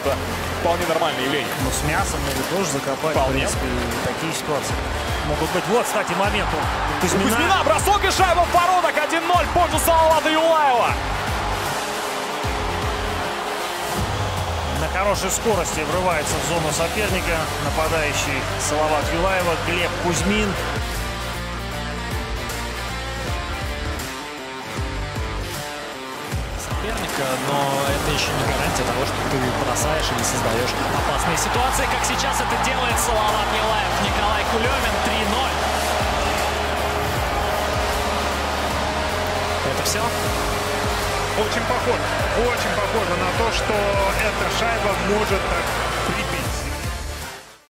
это вполне нормальное явление. Ну, с мясом могут тоже закопать, в принципе, такие ситуации могут быть. Вот, кстати, момент у Кузьмина. Кузьмина, бросок и шайба в воротах. 1-0 в пользу Салавата Юлаева. На хорошей скорости врывается в зону соперника нападающий Салават Юлаева, Глеб Кузьмин. Соперника, но это еще не гарантия того, что ты бросаешь или создаешь опасные ситуации, как сейчас это делает Салават Юлаев. Николай Кулемин, 3-0. Это все? Очень похоже на то, что эта шайба может так